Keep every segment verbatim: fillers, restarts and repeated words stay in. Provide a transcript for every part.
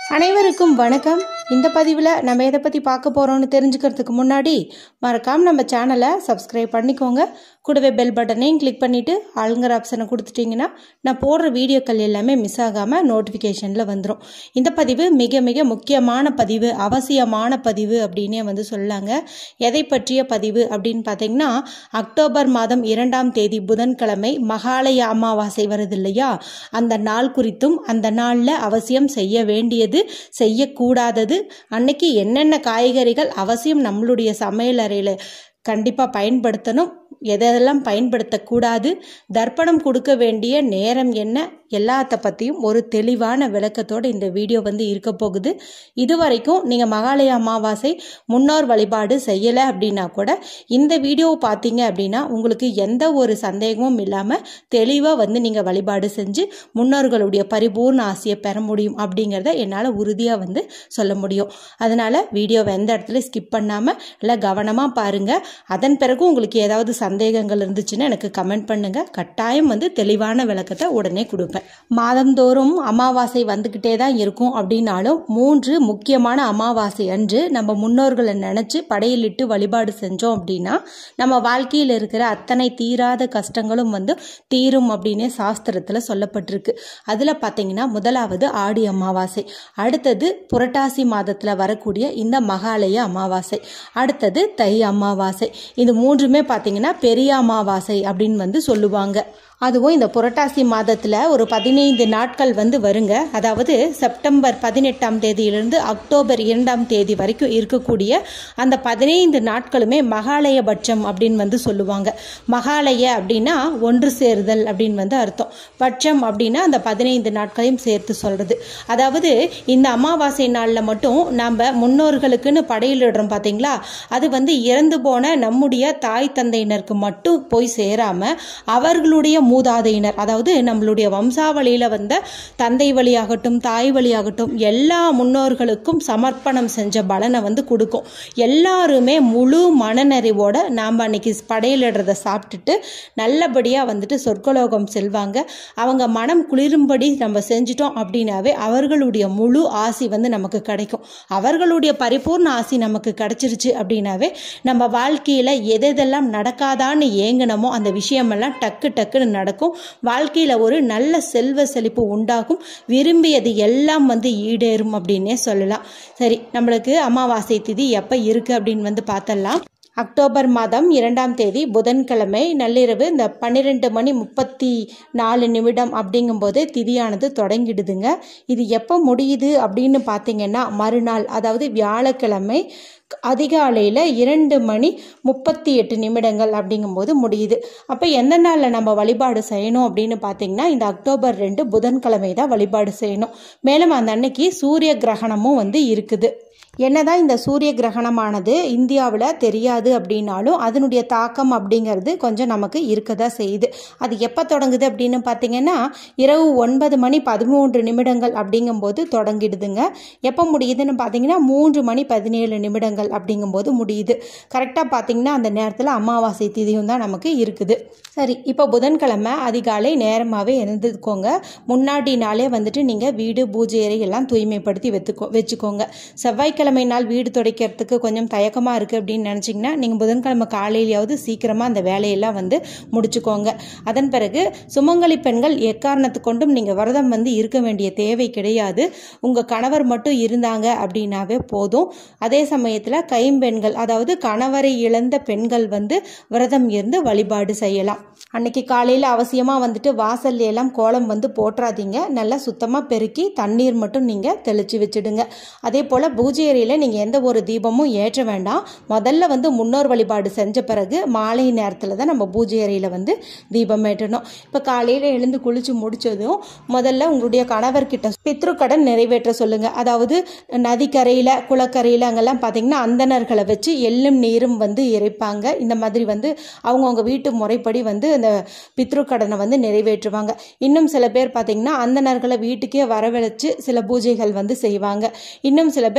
அனைவருக்கும் வணக்கம். இந்த பதிவில் நம்ம எதை பற்றி பார்க்க போகிறோம்னு தெரிஞ்சுக்கிறதுக்கு முன்னாடி மறக்காமல் நம்ம சேனலை சப்ஸ்கிரைப் பண்ணிக்கோங்க. கூடவே பெல் பட்டனையும் கிளிக் பண்ணிவிட்டு ஆளுங்கிற ஆப்ஷனை கொடுத்துட்டிங்கன்னா நான் போடுற வீடியோக்கள் எல்லாமே மிஸ் ஆகாமல் நோட்டிஃபிகேஷனில் வந்துடும். இந்த பதிவு மிக மிக முக்கியமான பதிவு, அவசியமான பதிவு அப்படின்னே வந்து சொல்லாங்க. எதை பற்றிய பதிவு அப்படின்னு பார்த்தீங்கன்னா, அக்டோபர் மாதம் இரண்டாம் தேதி புதன்கிழமை மகாலய அமாவாசை வருது இல்லையா, அந்த நாள் குறித்தும் அந்த நாளில் அவசியம் செய்ய வேண்டியது, செய்யக்கூடாதது, அன்னைக்கு என்னென்ன காய்கறிகள் அவசியம் நம்மளுடைய சமையல் அறையில் கண்டிப்பாக பயன்படுத்தணும், எதெல்லாம் பயன்படுத்தக்கூடாது, தர்ப்பணம் கொடுக்க வேண்டிய நேரம் என்ன, எல்லாத்த பற்றியும் ஒரு தெளிவான விளக்கத்தோடு இந்த வீடியோ வந்து இருக்க போகுது. இது வரைக்கும் நீங்கள் மகாலய அமாவாசை முன்னோர் வழிபாடு செய்யலை அப்படின்னா கூட இந்த வீடியோவை பார்த்தீங்க அப்படின்னா உங்களுக்கு எந்த ஒரு சந்தேகமும் இல்லாமல் தெளிவாக வந்து நீங்கள் வழிபாடு செஞ்சு முன்னோர்களுடைய பரிபூர்ண ஆசையை பெற முடியும் அப்படிங்கிறத என்னால் உறுதியாக வந்து சொல்ல முடியும். அதனால் வீடியோவை எந்த இடத்துல ஸ்கிப் பண்ணாமல் இல்லை கவனமாக பாருங்கள். அதன் பிறகு உங்களுக்கு ஏதாவது சந்தேகங்கள் இருந்துச்சுன்னா எனக்கு கமெண்ட் பண்ணுங்கள். கட்டாயம் வந்து தெளிவான விளக்கத்தை உடனே கொடுப்பேன். மாதந்தோறும் அமாவாசை வந்துக்கிட்டே தான் இருக்கும். அப்படின்னாலும் மூன்று முக்கியமான அமாவாசை அன்று நம்ம முன்னோர்களை நினச்சி படையலிட்டு வழிபாடு செஞ்சோம் அப்படின்னா நம்ம வாழ்க்கையில் இருக்கிற அத்தனை தீராத கஷ்டங்களும் வந்து தீரும் அப்படின்னு சாஸ்திரத்தில் சொல்லப்பட்டிருக்கு. அதில் பார்த்தீங்கன்னா முதலாவது ஆடி அமாவாசை, அடுத்தது புரட்டாசி மாதத்தில் வரக்கூடிய இந்த மகாலய அமாவாசை, அடுத்தது தை அமாவாசை. இது மூன்றுமே பார்த்தீங்கன்னா பெரிய அமாவாசை அப்படின்னு வந்து சொல்லுவாங்க. அதுவும் இந்த புரட்டாசி மாதத்தில் ஒரு பதினைந்து நாட்கள் வந்து வருங்க. அதாவது செப்டம்பர் பதினெட்டாம் தேதியிலிருந்து அக்டோபர் இரண்டாம் தேதி வரைக்கும் இருக்கக்கூடிய அந்த பதினைந்து நாட்களுமே மகாலயபட்சம் அப்படின்னு வந்து சொல்லுவாங்க. மகாலய அப்படின்னா ஒன்று சேருதல் அப்படின்னு வந்து அர்த்தம். பட்சம் அப்படின்னா அந்த பதினைந்து நாட்களையும் சேர்த்து சொல்கிறது. அதாவது இந்த அமாவாசை நாளில் மட்டும் நம்ம முன்னோர்களுக்குன்னு படையிலிடுறோம் பார்த்தீங்களா, அது வந்து இறந்து போன நம்முடைய தாய் தந்தையினருக்கு மட்டும் போய் சேராமல் அவர்களுடைய மூதாதையினர், அதாவது நம்மளுடைய வம்சாவளியில் வந்த தந்தை வழியாகட்டும் தாய் வழியாகட்டும் எல்லா முன்னோர்களுக்கும் சமர்ப்பணம் செஞ்ச பலனை வந்து கொடுக்கும். எல்லாருமே முழு மனநிறைவோட நாம் அன்னைக்கு படையலிடுறதை சாப்பிட்டுட்டு நல்லபடியாக வந்துட்டு சொர்க்கலோகம் செல்வாங்க. அவங்க மனம் குளிரும்படி நம்ம செஞ்சிட்டோம் அப்படின்னாவே அவர்களுடைய முழு ஆசி வந்து நமக்கு கிடைக்கும். அவர்களுடைய பரிபூர்ண ஆசி நமக்கு கிடைச்சிருச்சு அப்படின்னாவே நம்ம வாழ்க்கையில் எதெல்லாம் நடக்காதான்னு ஏங்கினமோ அந்த விஷயமெல்லாம் டக்கு டக்குன்னு நடக்கும். வாழ்க்கையில் ஒரு நல்ல செல்வ செழிப்பு உண்டாகும். விரும்பியது எல்லாம் வந்து ஈடேறும் அப்படின்னே சொல்லலாம். சரி, நம்மளுக்கு அமாவாசை திதி எப்போ இருக்குது அப்படின்னு வந்து பார்த்தலாம். அக்டோபர் மாதம் இரண்டாம் தேதி புதன்கிழமை நள்ளிரவு இந்த பன்னிரெண்டு மணி முப்பத்தி நாலு நிமிடம் அப்படிங்கும்போது திதியானது தொடங்கிடுதுங்க. இது எப்போ முடியுது அப்படின்னு பார்த்தீங்கன்னா மறுநாள், அதாவது வியாழக்கிழமை அதிகாலையில் இரண்டு மணி முப்பத்தி எட்டு நிமிடங்கள் அப்படிங்கும்போது முடியுது. அப்போ எந்த நாளில் நம்ம வழிபாடு செய்யணும் அப்படின்னு பார்த்தீங்கன்னா இந்த அக்டோபர் ரெண்டு புதன்கிழமை தான் வழிபாடு செய்யணும். மேலும் அந்த அன்னைக்கு சூரிய கிரகணமும் வந்து இருக்குது. என்னதான் இந்த சூரிய கிரகணமானது இந்தியாவில் தெரியாது அப்படின்னாலும் அதனுடைய தாக்கம் அப்படிங்கிறது கொஞ்சம் நமக்கு இருக்கதான் செய்யுது. அது எப்போ தொடங்குது அப்படின்னு பார்த்தீங்கன்னா இரவு ஒன்பது மணி பதிமூன்று நிமிடங்கள் அப்படிங்கும்போது தொடங்கிடுதுங்க. எப்போ முடியுதுன்னு பார்த்தீங்கன்னா மூன்று மணி பதினேழு நிமிடங்கள் அப்படிங்கும்போது முடியுது. கரெக்டாக பார்த்தீங்கன்னா அந்த நேரத்தில் அமாவாசை திதியும் தான் நமக்கு இருக்குது. சரி, இப்போ புதன்கிழமை அதிகாலை நேரமாகவே எழுந்துக்கோங்க. முன்னாடி நாளே வந்துட்டு நீங்கள் வீடு பூஜை அறை எல்லாம் தூய்மைப்படுத்தி வச்சுக்கோ வச்சுக்கோங்க செவ்வாய்க்கிழமை நாள் வீடு துடைக்கிறதுக்கு கொஞ்சம் தயக்கமாக இருக்குது அப்படின்னு நினச்சிங்கன்னா நீங்கள் புதன்கிழமை காலையிலையாவது சீக்கிரமாக அந்த வேலையெல்லாம் வந்து முடிச்சுக்கோங்க. அதன் பிறகு சுமங்கலி பெண்கள் எக்காரணத்து கொண்டும் நீங்கள் விரதம் வந்து இருக்க வேண்டிய தேவை கிடையாது. உங்கள் கணவர் மட்டும் இருந்தாங்க அப்படின்னாவே போதும். அதே சமயத்தில் கைம்பெண்கள், அதாவது கணவரை இழந்த பெண்கள் வந்து விரதம் இருந்து வழிபாடு செய்யலாம். அன்னைக்கு காலையில் அவசியமாக வந்துட்டு வாசல் எல்லாம் கோலம் வந்து போட்டுறாதீங்க. நல்லா சுத்தமாக பெருக்கி தண்ணீர் மட்டும் நீங்கள் தெளித்து வச்சுடுங்க. அதே போல் பூஜை அறையில் நீங்கள் எந்த ஒரு தீபமும் ஏற்ற வேண்டாம். முதல்ல வந்து முன்னோர் வழிபாடு செஞ்ச பிறகு மாலை நேரத்தில் தான் நம்ம பூஜை அறையில் வந்து தீபம் ஏற்றணும். இப்போ காலையில் எழுந்து குளித்து முடித்ததும் முதல்ல உங்களுடைய கணவர்கிட்ட பித்ருக்கடன் நிறைவேற்ற சொல்லுங்கள். அதாவது நதிக்கரையில் குளக்கரையில் அங்கெல்லாம் பார்த்தீங்கன்னா அந்தணர்களை வச்சு எள்ளும் நீரும் வந்து இறைப்பாங்க. இந்த மாதிரி வந்து அவங்கவுங்க வீட்டு முறைப்படி வந்து அந்த பித்ருக்கடனை வந்து நிறைவேற்றுவாங்க. இன்னும் சில பேர் பார்த்தீங்கன்னா அந்தணர்களை வீட்டுக்கே வரவழைச்சு சில பூஜைகள் வந்து செய்வாங்க. இன்னும் சில பேர் காலையில்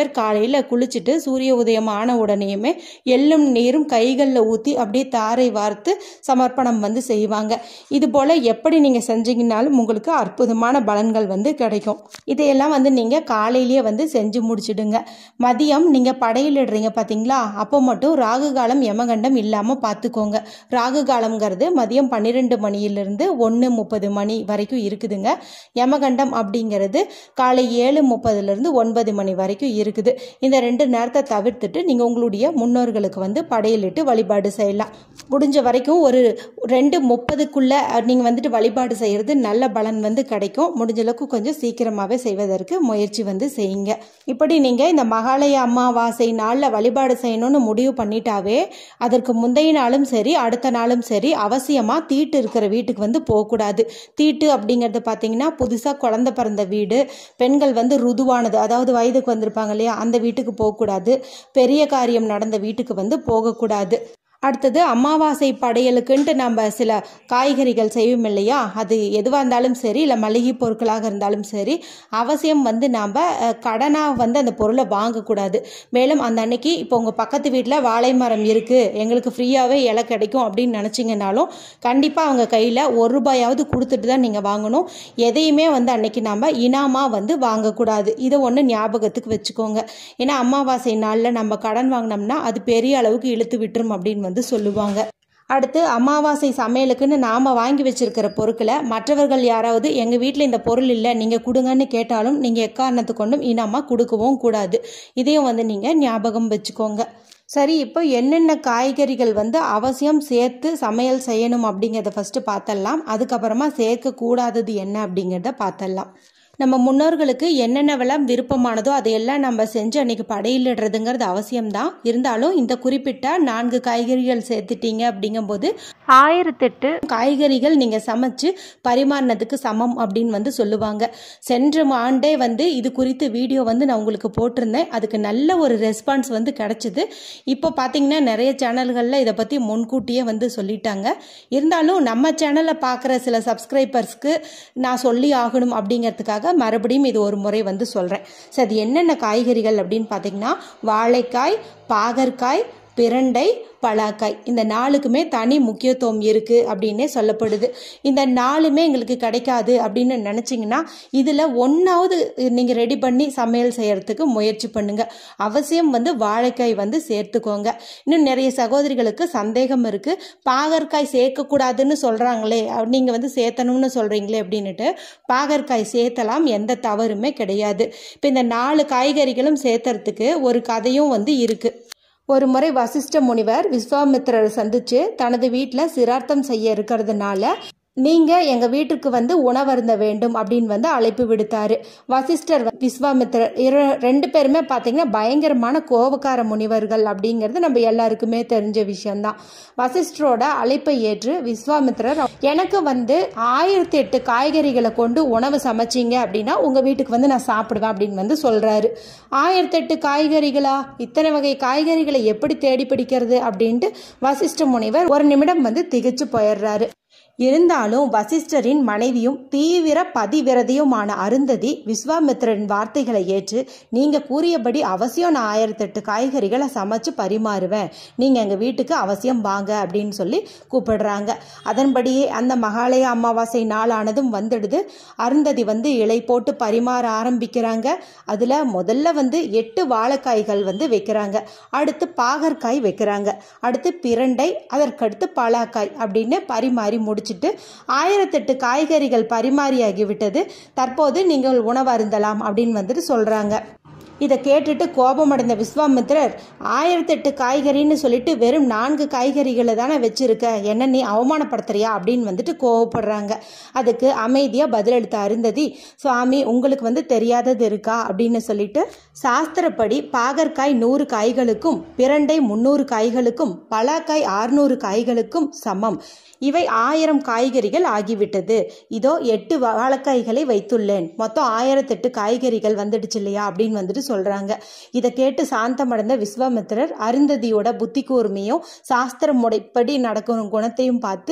காலையில் குளிச்சுட்டு சூரிய உதயம் ஆன உடனேயுமே எள்ளும் நீரும் கைகளில் ஊற்றி அப்படியே தாரை வார்த்து சமர்ப்பணம் வந்து செய்வாங்க. இது போல் எப்படி நீங்கள் செஞ்சீங்கன்னாலும் உங்களுக்கு அற்புதமான பலன்கள் வந்து கிடைக்கும். இதையெல்லாம் வந்து நீங்கள் காலையிலேயே வந்து செஞ்சு முடிச்சிடுங்க. மதியம் நீங்கள் படையிலிடுறீங்க பார்த்தீங்களா, அப்போ மட்டும் ராகு காலம் யமகண்டம் இல்லாமல் பார்த்துக்கோங்க. ராகு காலம்ங்கிறது மதியம் பன்னிரெண்டு மணியிலிருந்து ஒன்று முப்பது மணி வரைக்கும் இருக்குதுங்க. யமகண்டம் அப்படிங்கிறது காலை ஏழு முப்பதுலேருந்து ஒன்பது மணி வரைக்கும் இருக்குது. இந்த ரெண்டு நேரத்தை தவிர்த்துட்டு நீங்கள் உங்களுடைய முன்னோர்களுக்கு வந்து படையலிட்டு வழிபாடு செய்யலாம். முடிஞ்ச வரைக்கும் ஒரு ரெண்டு முப்பதுக்குள்ளே நீங்கள் வந்துட்டு வழிபாடு செய்கிறது நல்ல பலன் வந்து கிடைக்கும். முடிஞ்ச அளவுக்கு கொஞ்சம் சீக்கிரமாகவே செய்வதற்கு முயற்சி வந்து செய்யுங்க. இப்படி நீங்கள் இந்த மகாலய அமாவாசை நாளில் வழிபாடு செய்யணும்னு முடிவு பண்ணிட்டாவே அதற்கு முந்தைய நாளும் சரி அடுத்த நாளும் சரி அவசியமாக தீட்டு இருக்கிற வீட்டுக்கு வந்து போகக்கூடாது. தீட்டு அப்படிங்கிறது பார்த்தீங்கன்னா புதுசாக குழந்தை பிறந்த வீடு, பெண்கள் வந்து ருதுவானது அதாவது வயதுக்கு வந்திருப்பாங்க இல்லையா, அந்த வீட்டுக்கு போகக்கூடாது. பெரிய காரியம் நடந்த வீட்டுக்கு வந்து போகக்கூடாது. அடுத்தது அமாவாசை படையலுக்குன்ட்டு நம்ம சில காய்கறிகள் செய்வோம் இல்லையா, அது எதுவாக இருந்தாலும் சரி இல்லை மளிகை பொருட்களாக இருந்தாலும் சரி அவசியம் வந்து நாம் கடனாக வந்து அந்த பொருளை வாங்கக்கூடாது. மேலும் அந்த அன்னைக்கு இப்போ உங்கள் பக்கத்து வீட்டில் வாழை மரம் இருக்குது, எங்களுக்கு ஃப்ரீயாகவே இலை கிடைக்கும் அப்படின்னு நினச்சிங்கனாலும் கண்டிப்பாக அவங்க கையில் ஒரு ரூபாயாவது கொடுத்துட்டு தான் நீங்கள் வாங்கணும். எதையுமே வந்து அன்னைக்கு நம்ம இனாமாக வந்து வாங்கக்கூடாது. இதை ஒன்று ஞாபகத்துக்கு வச்சுக்கோங்க. ஏன்னா அமாவாசை நாளில் நம்ம கடன் வாங்கினோம்னா அது பெரிய அளவுக்கு இழுத்து விட்டுரும் அப்படின்னு வந்து சொல்லுவாங்க. அடுத்து அமாவாசை சமையலுக்குன்னு நாம் வாங்கி வச்சிருக்கிற பொருட்களை மற்றவர்கள் யாராவது எங்கள் வீட்டில் இந்த பொருள் இல்லை நீங்கள் கொடுங்கன்னு கேட்டாலும் நீங்கள் எக்காரணத்து கொண்டும் இனாமா கொடுக்கவும் கூடாது. இதையும் வந்து நீங்கள் ஞாபகம் வச்சுக்கோங்க. சரி, இப்போ என்னென்ன காய்கறிகள் வந்து அவசியம் சேர்த்து சமையல் செய்யணும் அப்படிங்கிறத ஃபஸ்ட்டு பார்த்துடலாம். அதுக்கப்புறமா சேர்க்கக்கூடாதது என்ன அப்படிங்கிறத பார்த்துடலாம். நம்ம முன்னோர்களுக்கு என்னென்னவெல்லாம் விருப்பமானதோ அதையெல்லாம் நம்ம செஞ்சு அன்றைக்கி படையிலிடுறதுங்கிறது அவசியம்தான். இருந்தாலும் இந்த குறிப்பிட்ட நான்கு காய்கறிகள் சேர்த்துட்டீங்க அப்படிங்கும்போது ஆயிரத்தெட்டு காய்கறிகள் நீங்கள் சமைச்சு பரிமாறினதுக்கு சமம் அப்படின்னு வந்து சொல்லுவாங்க. சென்ற ஆண்டே வந்து இது குறித்து வீடியோ வந்து நான் உங்களுக்கு போட்டிருந்தேன். அதுக்கு நல்ல ஒரு ரெஸ்பான்ஸ் வந்து கிடச்சிது. இப்போ பார்த்தீங்கன்னா நிறைய சேனல்களில் இதை பற்றி முன்கூட்டியே வந்து சொல்லிட்டாங்க. இருந்தாலும் நம்ம சேனலை பார்க்குற சில சப்ஸ்கிரைபர்ஸ்க்கு நான் சொல்லி ஆகணும் அப்படிங்கிறதுக்காக மறுபடியும் இது ஒரு முறை வந்து சொல்கிறேன். சரி, அது என்னென்ன காய்கறிகள் அப்படின்னு பார்த்தீங்கன்னா வாழைக்காய், பாகற்காய், பிரண்டை, பலாக்காய், இந்த நாளுக்குமே தனி முக்கியத்துவம் இருக்குது அப்படின்னே சொல்லப்படுது. இந்த நாளுமே எங்களுக்கு கிடைக்காது அப்படின்னு நினச்சிங்கன்னா இதில் ஒன்றாவது நீங்கள் ரெடி பண்ணி சமையல் செய்கிறதுக்கு முயற்சி பண்ணுங்கள். அவசியம் வந்து வாழைக்காய் வந்து சேர்த்துக்கோங்க. இன்னும் நிறைய சகோதரிகளுக்கு சந்தேகம் இருக்குது, பாகற்காய் சேர்க்கக்கூடாதுன்னு சொல்கிறாங்களே, நீங்கள் வந்து சேர்த்தணும்னு சொல்கிறீங்களே அப்படின்ட்டு. பாகற்காய் சேர்த்தலாம், எந்த தவறுமே கிடையாது. இப்போ இந்த நாலு காய்கறிகளும் சேர்த்துறதுக்கு ஒரு கதையும் வந்து இருக்குது. ஒரு முறை வசிஷ்ட முனிவர் விஸ்வாமித்திரரை சந்தித்து தனது வீட்டில் சிரார்த்தம் செய்ய இருக்கிறதுனால நீங்கள் எங்கள் வீட்டுக்கு வந்து உணவருந்த வேண்டும் அப்படின்னு வந்து அழைப்பு விடுத்தார். வசிஷ்டர் விஸ்வாமித்திரர் இரு ரெண்டு பேருமே பார்த்தீங்கன்னா பயங்கரமான கோபக்கார முனிவர்கள் அப்படிங்கிறது நம்ம எல்லாருக்குமே தெரிஞ்ச விஷயம்தான். வசிஷ்டரோட அழைப்பை ஏற்று விஸ்வாமித்திரர் எனக்கு வந்து ஆயிரத்தி எட்டு காய்கறிகளை கொண்டு உணவு சமைச்சிங்க அப்படின்னா உங்கள் வீட்டுக்கு வந்து நான் சாப்பிடுவேன் அப்படின்னு வந்து சொல்கிறாரு. ஆயிரத்தி எட்டு காய்கறிகளா, இத்தனை வகை காய்கறிகளை எப்படி தேடி பிடிக்கிறது அப்படின்ட்டு வசிஷ்ட முனிவர் ஒரு நிமிடம் வந்து திகைச்சு போயிடுறாரு. இருந்தாலும் வசிஷ்டரின் மனைவியும் தீவிர பதிவிரதையுமான அருந்ததி விஸ்வாமித்திரன் வார்த்தைகளை ஏற்று நீங்கள் கூறியபடி அவசியம் நான் ஆயிரத்தெட்டு காய்கறிகளை சமைச்சு பரிமாறுவேன், நீங்கள் எங்கள் வீட்டுக்கு அவசியம் வாங்க அப்படின்னு சொல்லி கூப்பிடுறாங்க. அதன்படியே அந்த மகாலய அமாவாசை நாளானதும் வந்துடுது. அருந்ததி வந்து இலை போட்டு பரிமாற ஆரம்பிக்கிறாங்க. அதில் முதல்ல வந்து எட்டு வாழைக்காய்கள் வந்து வைக்கிறாங்க, அடுத்து பாகற்காய் வைக்கிறாங்க, அடுத்து பிரண்டை, அதற்கடுத்து பலாக்காய் அப்படின்னு பரிமாறி முடிச்சு ஆயிரத்தெட்டு காய்கறிகள் பரிமாறியாகிவிட்டது. தற்போது நீங்கள் உணவு அருந்தலாம் அப்படின்னு வந்துட்டு சொல்றாங்க. இதை கேட்டுட்டு கோபமடைந்த விஸ்வாமித்திரர் ஆயிரத்தெட்டு காய்கறின்னு சொல்லிட்டு வெறும் நான்கு காய்கறிகளை தானே வச்சிருக்க, என்ன நீ அவமானப்படுத்துறியா அப்படின்னு வந்துட்டு கோவப்படுறாங்க. அதுக்கு அமைதியாக பதிலளித்த அருந்ததி, சுவாமி உங்களுக்கு வந்து தெரியாதது இருக்கா அப்படின்னு சொல்லிட்டு சாஸ்திரப்படி பாகற்காய் நூறு காய்களுக்கும் பிரண்டை முன்னூறு காய்களுக்கும் பலாக்காய் ஆறுநூறு காய்களுக்கும் சமம். இவை ஆயிரம் காய்கறிகள் ஆகிவிட்டது. இதோ எட்டு வாழைக்காய்களை வைத்துள்ளேன், மொத்தம் ஆயிரத்தெட்டு காய்கறிகள் வந்துடுச்சு இல்லையா அப்படின்னு வந்துட்டு சொல்றாங்க. இதை கேட்டு சாந்தமடைந்த விஸ்வாமித்திரர் அருந்ததியோட புத்தி கூர்மையும் சாஸ்திர முறைப்படி நடக்கும் குணத்தையும் பார்த்து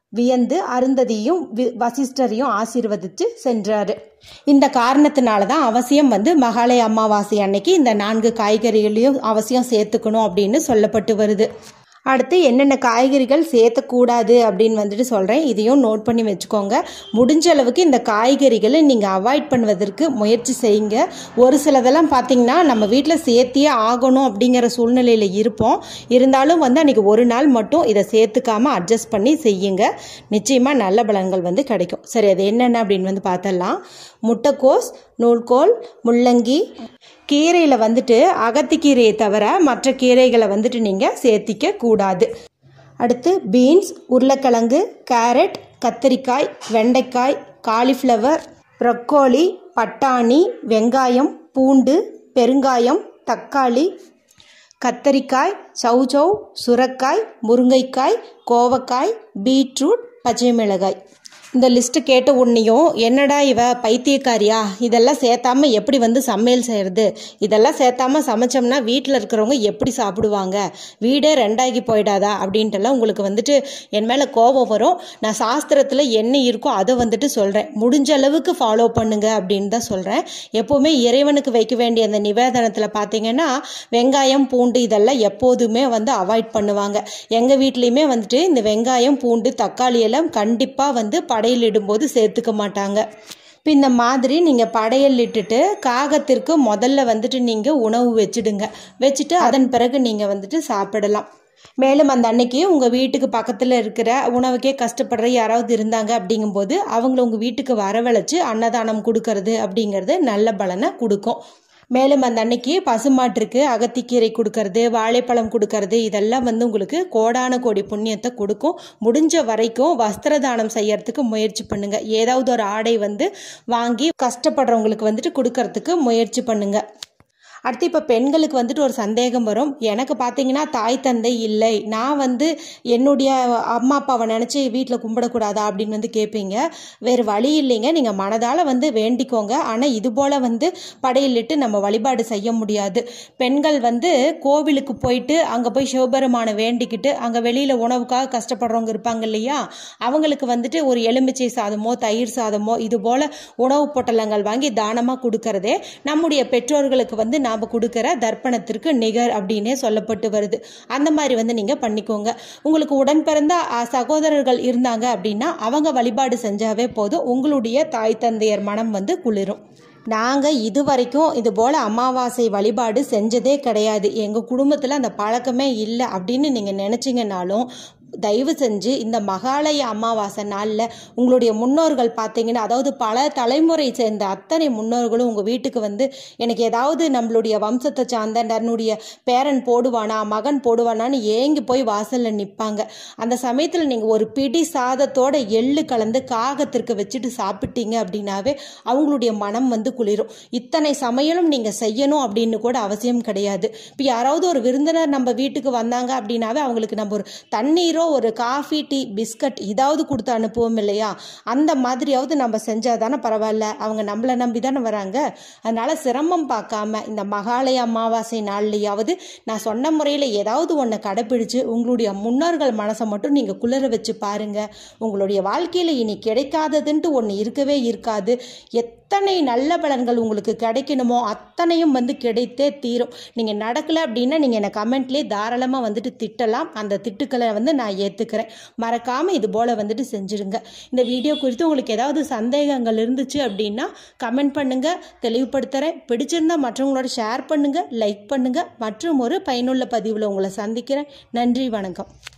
வியந்து அருந்ததியும் வசிஷ்டரையும் ஆசீர்வதித்து சென்றாரு. இந்த காரணத்தினால தான் அவசியம் வந்து மகாலய அமாவாசை அன்னைக்கு இந்த நான்கு காய்கறிகளையும் அவசியம் சேர்த்துக்கணும் அப்படின்னு சொல்லப்பட்டு வருது. அடுத்து என்னென்ன காய்கறிகள் சேர்த்தக்கூடாது அப்படின்னு வந்துட்டு சொல்கிறேன், இதையும் நோட் பண்ணி வச்சுக்கோங்க. முடிஞ்ச அளவுக்கு இந்த காய்கறிகளை நீங்கள் அவாய்ட் பண்ணுவதற்கு முயற்சி செய்யுங்க. ஒரு சிலதெல்லாம் பார்த்திங்கன்னா நம்ம வீட்டில் சேர்த்தியே ஆகணும் அப்படிங்கிற சூழ்நிலையில் இருப்போம். இருந்தாலும் வந்து அன்றைக்கி ஒரு நாள் மட்டும் இதை சேர்த்துக்காமல் அட்ஜஸ்ட் பண்ணி செய்யுங்க. நிச்சயமாக நல்ல பலன்கள் வந்து கிடைக்கும். சரி, அது என்னென்ன அப்படின்னு வந்து பார்த்தலாம். முட்டைக்கோஸ், நூல்கோல், முள்ளங்கி, கீரையில் வந்துட்டு அகத்திக்கீரையை தவிர மற்ற கீரைகளை வந்துட்டு நீங்கள் சேர்த்திக்க கூடாது. அடுத்து பீன்ஸ், உருளைக்கிழங்கு, கேரட், கத்திரிக்காய், வெண்டைக்காய், காலிஃப்ளவர், ப்ரொக்கோலி, பட்டாணி, வெங்காயம், பூண்டு, பெருங்காயம், தக்காளி, கத்தரிக்காய், சௌசௌ, சுரக்காய், முருங்கைக்காய், கோவக்காய், பீட்ரூட், பச்சை மிளகாய். இந்த லிஸ்ட்டு கேட்ட உடனேயும் என்னடா இவ பைத்தியக்காரியா, இதெல்லாம் சேர்த்தாம எப்படி வந்து சமையல் செய்கிறது, இதெல்லாம் சேர்த்தாம சமைச்சோம்னா வீட்டில் இருக்கிறவங்க எப்படி சாப்பிடுவாங்க, வீடே ரெண்டாகி போயிடாதா அப்படின்ட்டுலாம் உங்களுக்கு வந்துட்டு என் மேலே கோபம் வரும். நான் சாஸ்திரத்தில் என்ன இருக்கோ அதை வந்துட்டு சொல்கிறேன். முடிஞ்ச அளவுக்கு ஃபாலோ பண்ணுங்க அப்படின்னு தான் சொல்கிறேன். எப்போவுமே இறைவனுக்கு வைக்க வேண்டிய அந்த நிவேதனத்தில் பார்த்தீங்கன்னா வெங்காயம், பூண்டு இதெல்லாம் எப்போதுமே வந்து அவாய்ட் பண்ணுவாங்க. எங்கள் வீட்லேயுமே வந்துட்டு இந்த வெங்காயம், பூண்டு, தக்காளி எல்லாம் கண்டிப்பாக வந்து படையல் இடும்போது சேர்த்துக்க மாட்டாங்க. இப்போ இந்த மாதிரி நீங்கள் படையல் இட்டுட்டு காகத்திற்கு முதல்ல வந்துட்டு நீங்கள் உணவு வச்சுடுங்க. வச்சுட்டு அதன் பிறகு நீங்கள் வந்துட்டு சாப்பிடலாம். மேலும் அந்த அன்னைக்கு உங்கள் வீட்டுக்கு பக்கத்தில் இருக்கிற உணவுக்கே கஷ்டப்படுற யாராவது இருந்தாங்க அப்படிங்கும்போது அவங்கள உங்கள் வீட்டுக்கு வரவழைச்சு அன்னதானம் கொடுக்கறது அப்படிங்கிறது நல்ல பலனை கொடுக்கும். மேலும் அந்த அன்னைக்கு பசுமாட்டிற்கு அகத்திக்கீரை கொடுக்கறது, வாழைப்பழம் கொடுக்கறது இதெல்லாம் வந்து உங்களுக்கு கோடான கோடி புண்ணியத்தை கொடுக்கும். முடிஞ்ச வரைக்கும் வஸ்திர தானம் செய்யறதுக்கு முயற்சி பண்ணுங்க. ஏதாவது ஒரு ஆடை வந்து வாங்கி கஷ்டப்படுறவங்களுக்கு வந்துட்டு கொடுக்கறதுக்கு முயற்சி பண்ணுங்க. அடுத்து இப்போ பெண்களுக்கு வந்துட்டு ஒரு சந்தேகம் வரும், எனக்கு பார்த்தீங்கன்னா தாய் தந்தை இல்லை, நான் வந்து என்னுடைய அம்மா அப்பாவை நினச்சி வீட்டில் கும்பிடக்கூடாதா அப்படின்னு வந்து கேட்பீங்க. வேறு வழி இல்லைங்க, நீங்கள் மனதால் வந்து வேண்டிக்கோங்க. ஆனால் இது போல் வந்து படையிலிட்டு நம்ம வழிபாடு செய்ய முடியாது. பெண்கள் வந்து கோவிலுக்கு போயிட்டு அங்கே போய் சிவபெருமானை வேண்டிக்கிட்டு அங்கே வெளியில் உணவுக்காக கஷ்டப்படுறவங்க இருப்பாங்க இல்லையா, அவங்களுக்கு வந்துட்டு ஒரு எலுமிச்சை சாதமோ தயிர் சாதமோ இது போல் உணவு பொட்டலங்கள் வாங்கி தானமாக கொடுக்கறதே நம்முடைய பெற்றோர்களுக்கு வந்து நாம் கொடுக்கிற தர்ப்பணத்திற்கு நிகர் அப்படின்னே சொல்லப்பட்டு வருது. அந்த மாதிரி வந்து நீங்க பண்ணிக்கோங்க. உங்களுக்கு உடன் பிறந்த சகோதரர்கள் இருந்தாங்க அப்படின்னா அவங்க வழிபாடு செஞ்சாவே போதும், உங்களுடைய தாய் தந்தையர் மனம் வந்து குளிரும். நாங்கள் இது வரைக்கும் இது போல் அமாவாசை வழிபாடு செஞ்சதே கிடையாது, எங்கள் குடும்பத்தில் அந்த பழக்கமே இல்லை அப்படின்னு நீங்கள் நினச்சிங்கனாலும் தயவு செஞ்சு இந்த மகாலய அமாவாசை நாளில் உங்களுடைய முன்னோர்கள் பார்த்தீங்கன்னா, அதாவது பல தலைமுறை சேர்ந்த அத்தனை முன்னோர்களும் உங்கள் வீட்டுக்கு வந்து எனக்கு ஏதாவது நம்மளுடைய வம்சத்தை சார்ந்த தன்னுடைய பேரன் போடுவானா மகன் போடுவானான்னு ஏங்கி போய் வாசலில் நிற்பாங்க. அந்த சமயத்தில் நீங்கள் ஒரு பிடி சாதத்தோட எள்ளு கலந்து காகத்திற்கு வச்சுட்டு சாப்பிட்டீங்க அப்படின்னாவே அவங்களுடைய மனம் வந்து குளிரும். இத்தனை சமையலும் நீங்கள் செய்யணும் அப்படின்னு கூட அவசியம் கிடையாது. இப்போ யாராவது ஒரு விருந்தினர் நம்ம வீட்டுக்கு வந்தாங்க அப்படின்னாவே அவங்களுக்கு நம்ம ஒரு தண்ணீரோ ஒரு காஃபி, டீ, பிஸ்கட் இதாவது கொடுத்து அனுப்புவோம் இல்லையா, அந்த மாதிரியாவது நம்ம செஞ்சால் தானே பரவாயில்ல, அவங்க நம்மளை நம்பி தானே வராங்க. அதனால் சிரமம் பார்க்காம இந்த மகாலய அமாவாசை நாள்லையாவது நான் சொன்ன முறையில் ஏதாவது ஒன்று கடைப்பிடிச்சு உங்களுடைய முன்னோர்கள் மனசை மட்டும் நீங்கள் குளிர வச்சு பாருங்கள். உங்களுடைய வாழ்க்கையில் இனி கிடைக்காததுன்ட்டு ஒன்று இருக்கவே இருக்காது. எத்தனை நல்ல பலன்கள் உங்களுக்கு கிடைக்கணுமோ அத்தனையும் வந்து கிடைத்தே தீரும். நீங்கள் நடக்கலை அப்படின்னா நீங்கள் என்னை கமெண்ட்லேயே தாராளமாக வந்துட்டு திட்டலாம். அந்த திட்டுக்களை வந்து நான் ஏற்றுக்கிறேன். மறக்காமல் இது போல் வந்துட்டு செஞ்சுருங்க. இந்த வீடியோ குறித்து உங்களுக்கு ஏதாவது சந்தேகங்கள் இருந்துச்சு அப்படின்னா கமெண்ட் பண்ணுங்கள், தெளிவுபடுத்துகிறேன். பிடிச்சிருந்தால் மற்றவங்களோட ஷேர் பண்ணுங்கள், லைக் பண்ணுங்கள். மற்றும் ஒரு பயனுள்ள பதிவில் உங்களை சந்திக்கிறேன். நன்றி, வணக்கம்.